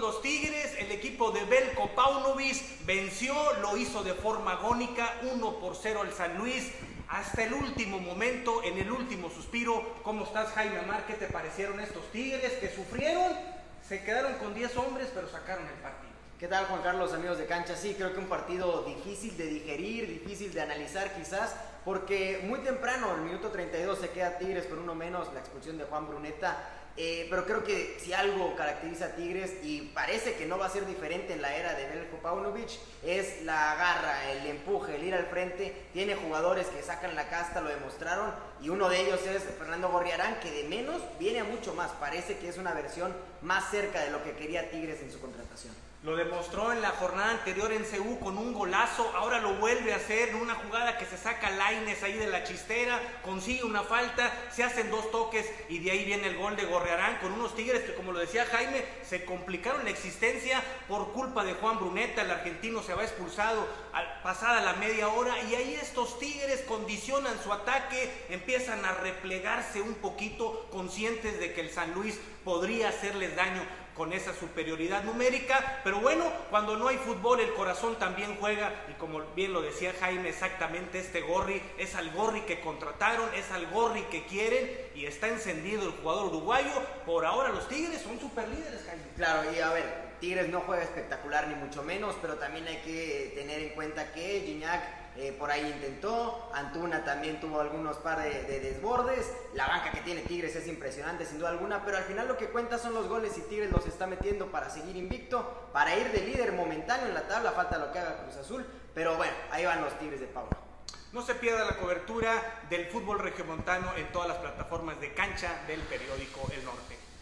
los Tigres, el equipo de Veljko Paunovic venció, lo hizo de forma agónica, 1-0 al San Luis. Hasta el último momento, en el último suspiro. ¿Cómo estás, Jaime Amar? ¿Qué te parecieron estos Tigres que sufrieron? Se quedaron con 10 hombres, pero sacaron el partido. ¿Qué tal, Juan Carlos, amigos de cancha? Sí, creo que un partido difícil de digerir, difícil de analizar quizás, porque muy temprano, en el minuto 32, se queda Tigres con uno menos, la expulsión de Juan Bruneta. Pero creo que si algo caracteriza a Tigres, y parece que no va a ser diferente en la era de Veljko Paunovic, es la garra, el empuje, el ir al frente. Tiene jugadores que sacan la casta, lo demostraron, y uno de ellos es Fernando Gorriarán, que de menos viene a mucho más. Parece que es una versión más cerca de lo que quería Tigres en su contratación. Lo demostró en la jornada anterior en CU con un golazo, ahora lo vuelve a hacer en una jugada que se saca Lainez ahí de la chistera, consigue una falta, se hacen 2 toques y de ahí viene el gol de Gorriarán con unos Tigres que, como lo decía Jaime, se complicaron la existencia por culpa de Juan Bruneta. El argentino se va expulsado pasada la media hora y ahí estos Tigres condicionan su ataque, empiezan a replegarse un poquito, conscientes de que el San Luis podría hacerles daño con esa superioridad numérica, pero bueno, cuando no hay fútbol el corazón también juega, y como bien lo decía Jaime, exactamente este Gorri es al Gorri que contrataron, es al Gorri que quieren, y está encendido el jugador uruguayo. Por ahora los Tigres son superlíderes, Jaime. Claro, y a ver, Tigres no juega espectacular ni mucho menos, pero también hay que tener en cuenta que Gignac por ahí intentó, Antuna también tuvo algunos par de desbordes, la banca que tiene Tigres es impresionante sin duda alguna, pero al final lo que cuenta son los goles y Tigres los está metiendo para seguir invicto, para ir de líder momentáneo en la tabla, falta lo que haga Cruz Azul, pero bueno, ahí van los Tigres de Pauno. No se pierda la cobertura del fútbol regiomontano en todas las plataformas de cancha del periódico El Norte.